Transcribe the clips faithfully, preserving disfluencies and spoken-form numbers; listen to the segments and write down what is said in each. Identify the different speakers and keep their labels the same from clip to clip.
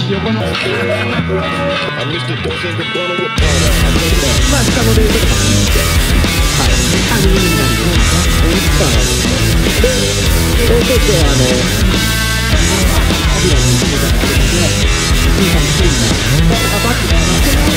Speaker 1: 横の。まあ下のレールとかも見て。はい。あの、みんなにね、オールスターなんですね。で、そうすると、あの、アビラの見てたらあるので、いいかもしれない。バックが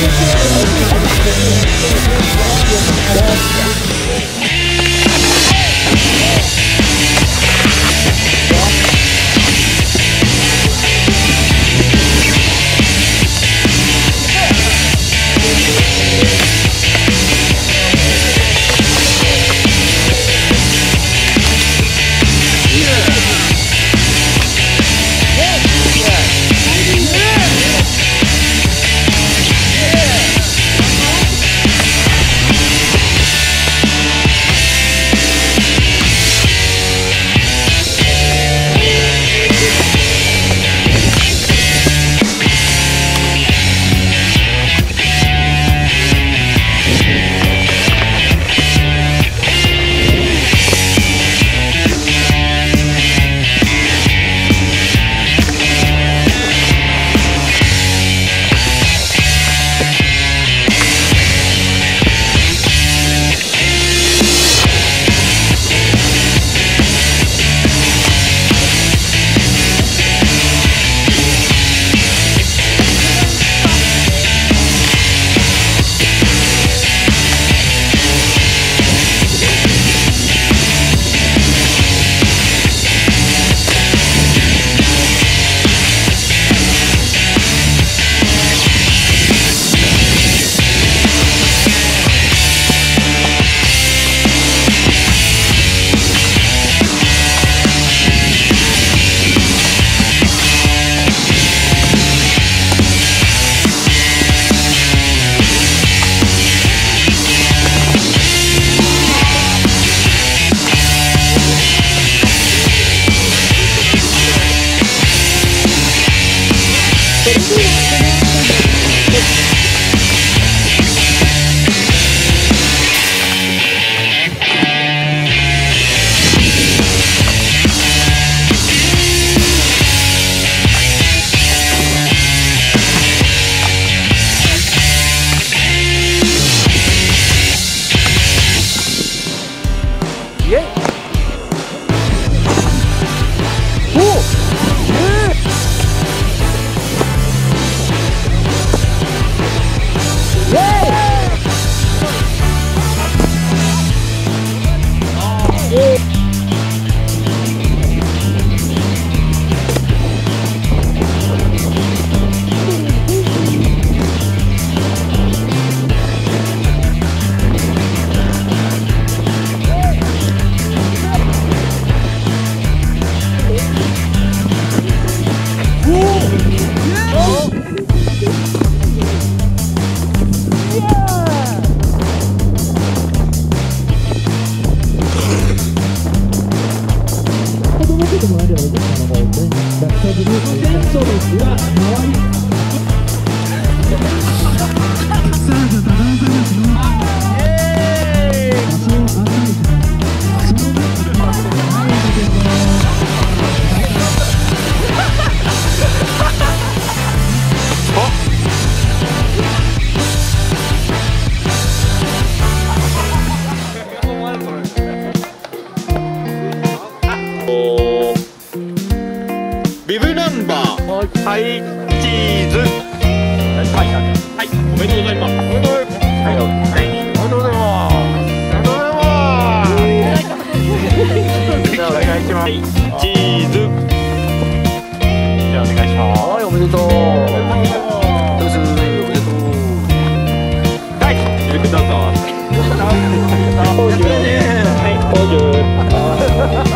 Speaker 2: ビブナンバーはいチーズはいはいおめでとうございますおめでとうございますはいおめでとうございますおめでとうございますじゃあお願いしますチーズじゃあお願いしますはいおめでとうどうぞおめでとうはいゆっくりどうぞはいポーズ